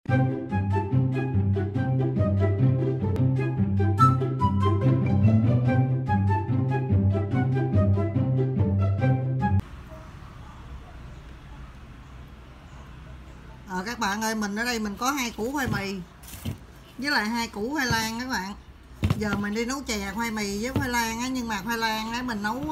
Các bạn ơi, mình ở đây mình có 2 củ khoai mì với lại 2 củ khoai lang các bạn. Giờ mình đi nấu chè khoai mì với khoai lang á, nhưng mà khoai lang á mình nấu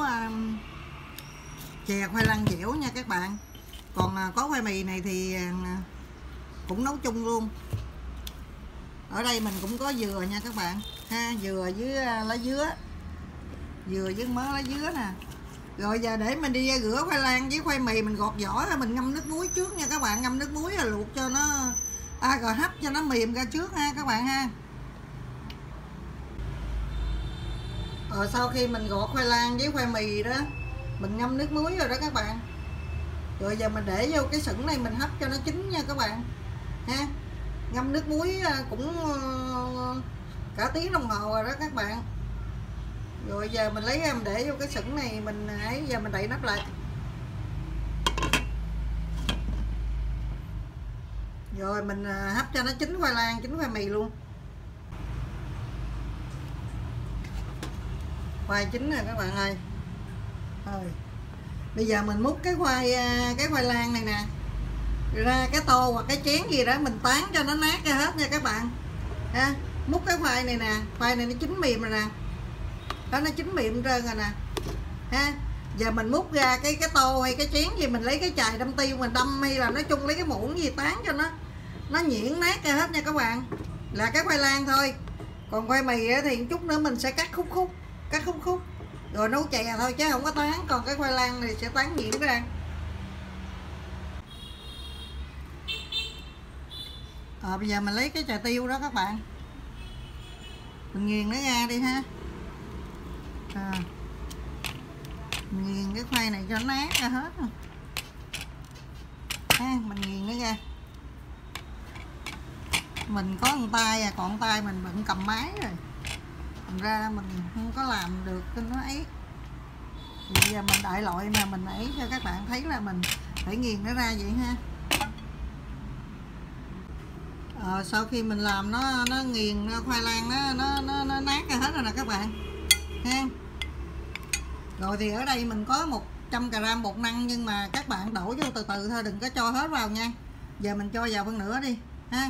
chè khoai lang dẻo nha các bạn. Còn có khoai mì này thì cũng nấu chung luôn. Ở đây mình cũng có dừa nha các bạn ha, dừa với lá dứa, dừa với mớ lá dứa nè. Rồi giờ để mình đi rửa khoai lang với khoai mì, mình gọt vỏ rồi mình ngâm nước muối trước nha các bạn. Ngâm nước muối rồi luộc cho nó rồi hấp cho nó mềm ra trước ha các bạn ha. Rồi sau khi mình gọt khoai lang với khoai mì đó, mình ngâm nước muối rồi đó các bạn. Rồi giờ mình để vô cái sửng này mình hấp cho nó chín nha các bạn ha. Ngâm nước muối cũng cả tiếng đồng hồ rồi đó các bạn. Rồi giờ mình lấy ra mình để vô cái sửng này, mình giờ mình đậy nắp lại. Rồi mình hấp cho nó chín khoai lang, chín khoai mì luôn. Khoai chín rồi các bạn ơi. Rồi bây giờ mình múc cái khoai lang này nè ra cái tô hoặc cái chén gì đó, mình tán cho nó nát ra hết nha các bạn ha. Múc cái khoai này nè, khoai này nó chín mềm rồi nè đó, nó chín mềm trơn rồi nè ha. Giờ mình múc ra cái tô hay cái chén gì, mình lấy cái chài đâm tiêu mình đâm, hay là nói chung lấy cái muỗng gì tán cho nó nhuyễn nát ra hết nha các bạn. Là cái khoai lang thôi. Còn khoai mì thì chút nữa mình sẽ cắt khúc rồi nấu chè thôi chứ không có tán. Còn cái khoai lang thì sẽ tán nhuyễn ra. Bây giờ mình lấy cái chà tiêu đó các bạn, mình nghiền nó ra đi ha. Mình nghiền cái khoai này cho nó nát ra hết ha. Mình nghiền nó ra. Mình có một tay còn tay mình bận cầm máy rồi, thành ra mình không có làm được cho nó ấy. Bây giờ mình đại loại mà mình ấy cho các bạn thấy là mình phải nghiền nó ra vậy ha. Sau khi mình làm nó nghiền khoai lang nó nát ra hết rồi nè các bạn ha. Rồi thì ở đây mình có 100g bột năng, nhưng mà các bạn đổ vô từ từ thôi, đừng có cho hết vào nha. Giờ mình cho vào phân nửa đi ha,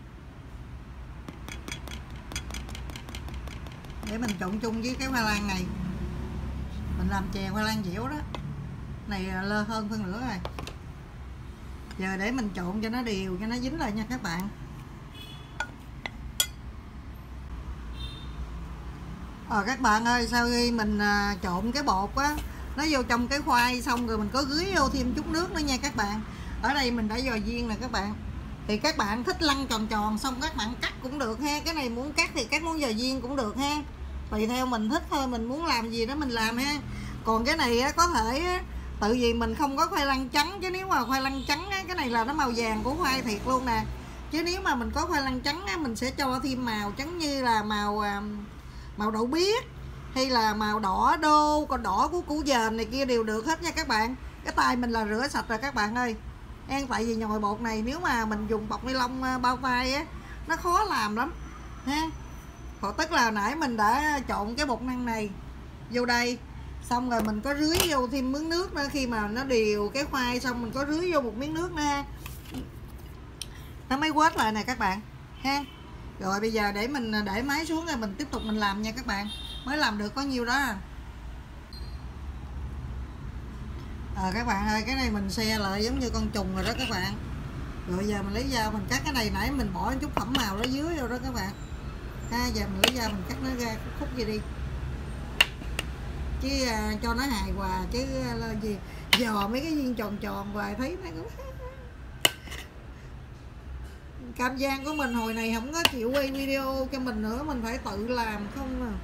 để mình trộn chung với cái khoai lang này. Mình làm chè khoai lang dẻo đó, này lơ hơn phân nửa rồi. Giờ để mình trộn cho nó đều, cho nó dính lại nha các bạn. Các bạn ơi, sau khi mình trộn cái bột á nó vô trong cái khoai xong rồi, mình có rưới vô thêm chút nước nữa nha các bạn. Ở đây mình đã dò viên nè các bạn. Thì các bạn thích lăn tròn tròn xong các bạn cắt cũng được ha. Cái này muốn cắt thì các muốn dò viên cũng được ha, tùy theo mình thích thôi, mình muốn làm gì đó mình làm ha. Còn cái này á, có thể á, tự vì mình không có khoai lang trắng, chứ nếu mà khoai lang trắng á, cái này là nó màu vàng của khoai thiệt luôn nè. Chứ nếu mà mình có khoai lang trắng á, mình sẽ cho thêm màu trắng như là màu đậu biếc hay là màu đỏ đô, còn đỏ của củ dền này kia đều được hết nha các bạn. Cái tay mình là rửa sạch rồi các bạn ơi. Tại vì nhồi bột này nếu mà mình dùng bọc ni lông bao tay á, nó khó làm lắm ha. Tức là nãy mình đã trộn cái bột năng này vô đây, xong rồi mình có rưới vô thêm miếng nước nữa. Khi mà nó đều cái khoai xong mình có rưới vô một miếng nước nữa ha, nó mới quết lại nè các bạn ha. Rồi bây giờ để mình để máy xuống rồi mình tiếp tục mình làm nha các bạn. Mới làm được có nhiêu đó. Các bạn ơi, cái này mình xe lại giống như con trùng rồi đó các bạn. Rồi giờ mình lấy dao mình cắt cái này, nãy mình bỏ chút phẩm màu ở dưới vô đó các bạn ha. Giờ mình lấy dao mình cắt nó ra khúc gì đi, chứ cho nó hài hòa, chứ là gì dò mấy cái viên tròn tròn hoài thấy nó cũng cam gian của mình hồi này không có chịu quay video cho mình nữa, mình phải tự làm không à.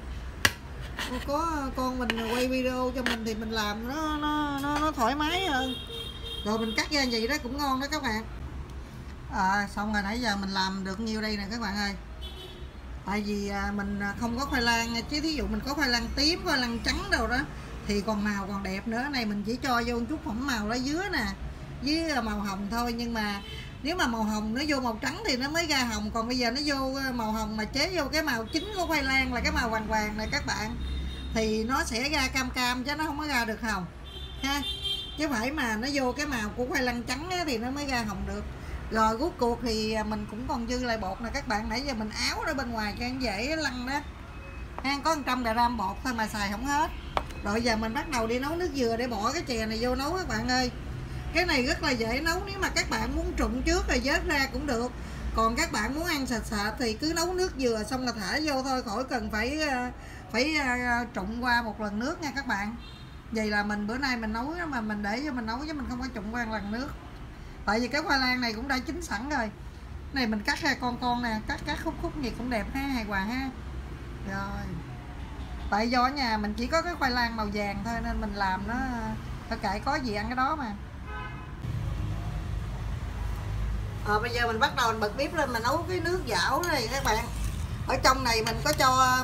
Có con mình quay video cho mình thì mình làm nó thoải mái hơn. Rồi mình cắt ra vậy đó cũng ngon đó các bạn. Xong rồi, nãy giờ mình làm được nhiêu đây nè các bạn ơi. Tại vì mình không có khoai lang, chứ thí dụ mình có khoai lang tím, khoai lang trắng đâu đó thì còn màu còn đẹp nữa. Này mình chỉ cho vô chút phẩm màu lá dứa nè với màu hồng thôi, nhưng mà Nếu mà màu hồng nó vô màu trắng thì nó mới ra hồng, còn bây giờ nó vô màu hồng mà chế vô cái màu chính của khoai lang là cái màu vàng vàng này các bạn, thì nó sẽ ra cam cam chứ nó không có ra được hồng ha, chứ phải mà nó vô cái màu của khoai lang trắng á, thì nó mới ra hồng được. Rồi rút cuộc thì mình cũng còn dư lại bột nè các bạn, nãy giờ mình áo ra bên ngoài cho dễ lăn đó ha, có 100g bột thôi mà xài không hết. Rồi giờ mình bắt đầu đi nấu nước dừa để bỏ cái chè này vô nấu các bạn ơi. Cái này rất là dễ nấu, nếu mà các bạn muốn trụng trước rồi vớt ra cũng được, còn các bạn muốn ăn sạch sạch thì cứ nấu nước dừa xong là thả vô thôi, khỏi cần phải trụng qua một lần nước nha các bạn. Vậy là mình bữa nay mình nấu mà mình để cho mình nấu chứ mình không có trụng qua một lần nước, tại vì cái khoai lang này cũng đã chín sẵn rồi. Này mình cắt ra con nè, cắt khúc gì cũng đẹp ha, hài hòa ha. Rồi tại do ở nhà mình chỉ có cái khoai lang màu vàng thôi nên mình làm nó thôi kệ, có gì ăn cái đó mà. Bây giờ mình bắt đầu mình bật bếp lên mình nấu cái nước dảo này các bạn. Ở trong này mình có cho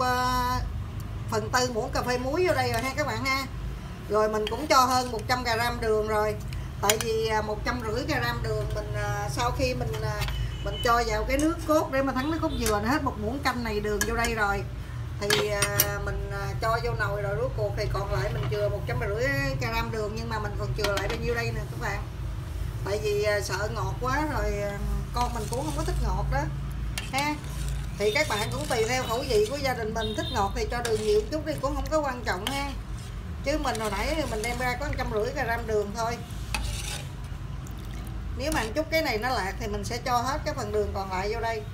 1/4 muỗng cà phê muối vô đây rồi ha các bạn ha. Rồi mình cũng cho hơn 100g đường rồi. Tại vì 150g đường mình sau khi mình cho vào cái nước cốt để mà thắng nước cốt dừa hết 1 muỗng canh này đường vô đây rồi, thì mình cho vô nồi rồi rốt cuộc thì còn lại mình chừa 150g đường, nhưng mà mình còn chừa lại bao nhiêu đây nè các bạn. Tại vì sợ ngọt quá rồi, con mình cũng không có thích ngọt đó ha. Thì các bạn cũng tùy theo khẩu vị của gia đình mình, thích ngọt thì cho đường nhiều chút đi cũng không có quan trọng ha. Chứ mình hồi nãy mình đem ra có 150g đường thôi. Nếu mà chút cái này nó lạc thì mình sẽ cho hết cái phần đường còn lại vô đây.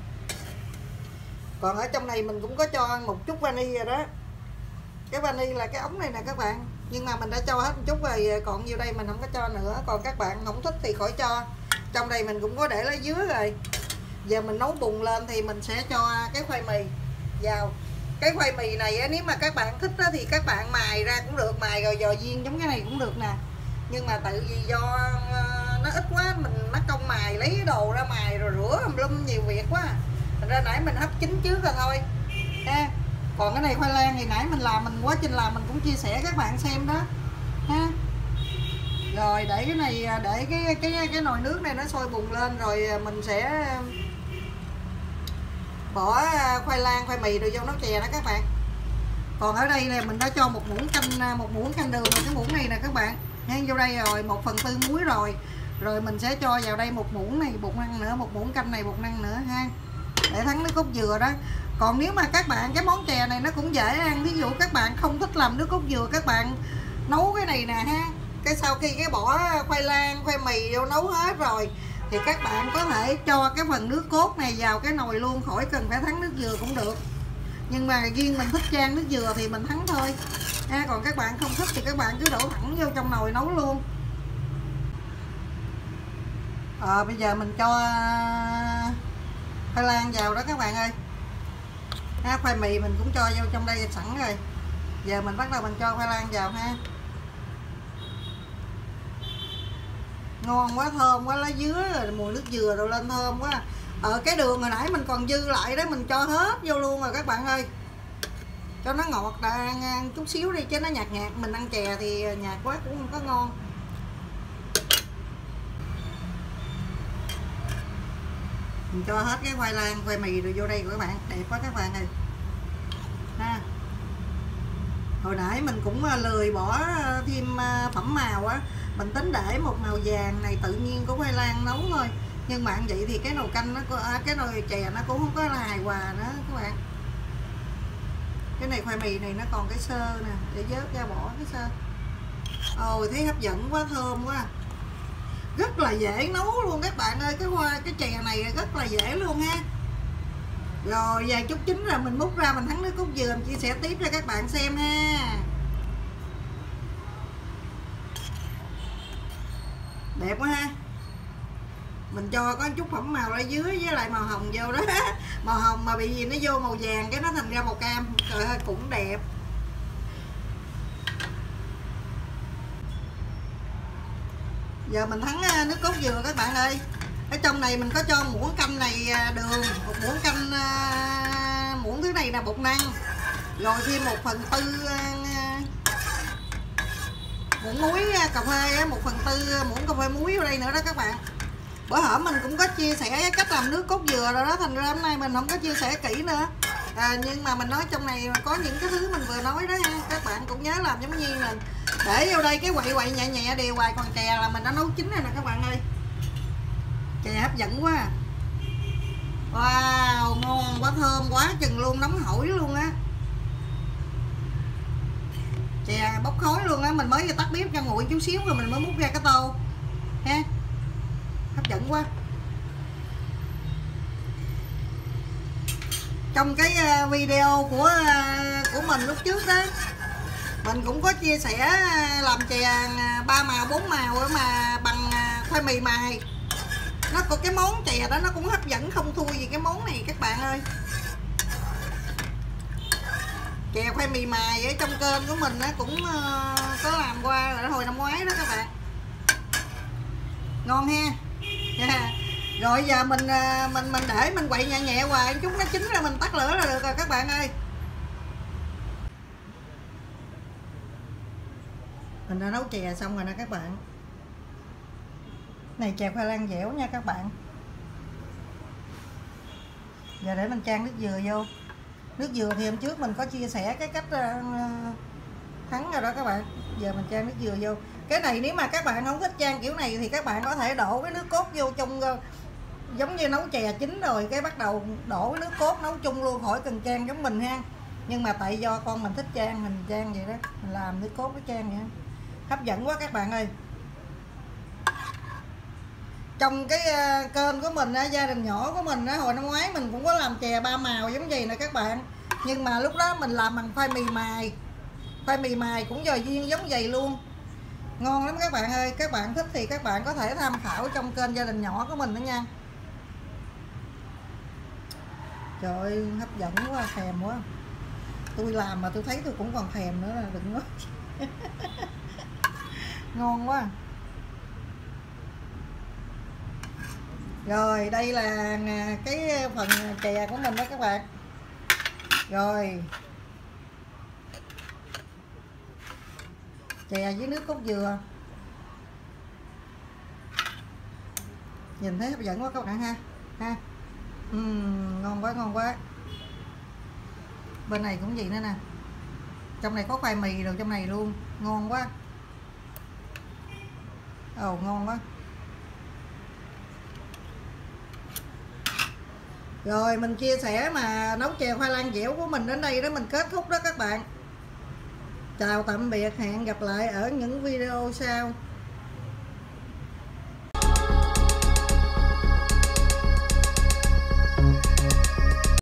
Còn ở trong này mình cũng có cho một chút vani rồi đó. Cái vani là cái ống này nè các bạn, nhưng mà mình đã cho hết một chút rồi, còn vô đây mình không có cho nữa. Còn các bạn không thích thì khỏi cho. Trong đây mình cũng có để lá dứa rồi. Giờ mình nấu bùng lên thì mình sẽ cho cái khoai mì vào. Cái khoai mì này nếu mà các bạn thích thì các bạn mài ra cũng được, mài rồi giò viên giống cái này cũng được nè. Nhưng mà tại vì do nó ít quá mình mất công mài, lấy đồ ra mài rồi rửa lum nhiều việc quá. Thành ra nãy mình hấp chín trước rồi thôi ha. Còn cái này khoai lang thì nãy mình làm, quá trình làm mình cũng chia sẻ các bạn xem đó ha. Rồi để cái này, để cái nồi nước này nó sôi bùng lên rồi mình sẽ bỏ khoai lang khoai mì rồi vô nấu chè đó các bạn. Còn ở đây nè mình đã cho 1 muỗng canh đường rồi, cái muỗng này nè các bạn hen vô đây rồi, 1/4 muối rồi. Rồi mình sẽ cho vào đây 1 muỗng này bột năng nữa, 1 muỗng canh này bột năng nữa ha, để thắng nước cốt dừa đó. Còn nếu mà các bạn cái món chè này nó cũng dễ ăn, ví dụ các bạn không thích làm nước cốt dừa, các bạn nấu cái này nè ha. Cái sau khi cái bỏ khoai lang khoai mì vô nấu hết rồi thì các bạn có thể cho cái phần nước cốt này vào cái nồi luôn, khỏi cần phải thắng nước dừa cũng được. Nhưng mà riêng mình thích chan nước dừa thì mình thắng thôi ha. Còn các bạn không thích thì các bạn cứ đổ thẳng vô trong nồi nấu luôn. Bây giờ mình cho khoai lang vào đó các bạn ơi ha. Khoai mì mình cũng cho vô trong đây sẵn rồi. Giờ mình bắt đầu mình cho khoai lang vào ha. Ngon quá, thơm quá, lá dứa rồi mùi nước dừa rồi lên thơm quá. Cái đường hồi nãy mình còn dư lại đó mình cho hết vô luôn rồi các bạn ơi, cho nó ngọt chút xíu đi, chứ nó nhạt nhạt mình ăn chè thì nhạt quá cũng không có ngon. Mình cho hết cái khoai lang khoai mì rồi vô đây của các bạn, đẹp quá các bạn ơi ha. Hồi nãy mình cũng lười bỏ thêm phẩm màu á, mình tính để một màu vàng này tự nhiên của khoai lang nấu thôi. Nhưng mà ăn vậy thì cái nồi canh nó cái nồi chè nó cũng không có hài hòa nữa các bạn. Cái này khoai mì này nó còn cái sơ nè, để vớt ra bỏ cái sơ. Ôi thấy hấp dẫn quá, thơm quá, rất là dễ nấu luôn các bạn ơi. Cái chè này rất là dễ luôn ha. Rồi vài chút chín rồi mình múc ra mình thắng nước cốt dừa mình chia sẻ tiếp cho các bạn xem ha. Đẹp quá ha. Mình cho có chút phẩm màu ở dưới với lại màu hồng vô đó. Màu hồng mà bị gì nó vô màu vàng cái nó thành ra màu cam. Trời ơi cũng đẹp. Giờ mình thắng nước cốt dừa các bạn ơi. Ở trong này mình có cho muỗng canh này đường, một muỗng canh, muỗng thứ này là bột năng, rồi thêm 1/4 muỗng muối cà phê, 1/4 muỗng cà phê muối vào đây nữa đó các bạn. Bữa hổm mình cũng có chia sẻ cái cách làm nước cốt dừa rồi đó, thành ra hôm nay mình không có chia sẻ kỹ nữa. Nhưng mà mình nói trong này có những cái thứ mình vừa nói đó ha, các bạn cũng nhớ làm giống như mình. Để vô đây cái quậy nhẹ nhẹ đều hoài, còn chè là mình đã nấu chín rồi nè các bạn ơi. Chè hấp dẫn quá. Wow, ngon quá, thơm quá chừng luôn, nóng hổi luôn á. Chè bốc khói luôn á, mình mới tắt bếp cho nguội chút xíu rồi mình mới múc ra cái tô ha. Hấp dẫn quá. Trong cái video của mình lúc trước đó, mình cũng có chia sẻ làm chè 3 màu 4 màu mà bằng khoai mì mài. Nó có cái món chè đó nó cũng hấp dẫn không thua gì cái món này các bạn ơi. Chè khoai mì mài ở trong kênh của mình cũng có làm qua rồi hồi năm ngoái đó các bạn. Ngon ha. Rồi giờ mình để mình quậy nhẹ nhẹ hoài chút nó chín ra mình tắt lửa là được rồi các bạn ơi. Mình đã nấu chè xong rồi nè các bạn. Này chè khoai lang dẻo nha các bạn. Giờ để mình chan nước dừa vô. Nước dừa thì hôm trước mình có chia sẻ cái cách thắng rồi đó các bạn. Giờ mình chan nước dừa vô. Cái này nếu mà các bạn không thích chan kiểu này thì các bạn có thể đổ cái nước cốt vô trong, giống như nấu chè chín rồi cái bắt đầu đổ cái nước cốt nấu chung luôn, khỏi cần chan giống mình ha. Nhưng mà tại do con mình thích chan mình chan vậy đó, mình làm nước cốt với chan vậy. Hấp dẫn quá các bạn ơi. Trong cái kênh của mình gia đình nhỏ của mình hồi năm ngoái mình cũng có làm chè 3 màu giống vậy nè các bạn. Nhưng mà lúc đó mình làm bằng khoai mì mài. Khoai mì mài cũng giò duyên giống vậy luôn. Ngon lắm các bạn ơi. Các bạn thích thì các bạn có thể tham khảo trong kênh gia đình nhỏ của mình đó nha. Trời ơi hấp dẫn quá, thèm quá. Tôi làm mà tôi thấy tôi cũng còn thèm nữa, là đừng nói. Ngon quá. Rồi đây là cái phần chè của mình đó các bạn. Rồi chè với nước cốt dừa, nhìn thấy hấp dẫn quá các bạn ha. Ngon quá ngon quá. Bên này cũng vậy nữa nè, trong này có khoai mì rồi trong này luôn, ngon quá. Ngon quá. Rồi mình chia sẻ mà nấu chè khoai lang dẻo của mình đến đây đó mình kết thúc đó các bạn. Chào tạm biệt, hẹn gặp lại ở những video sau.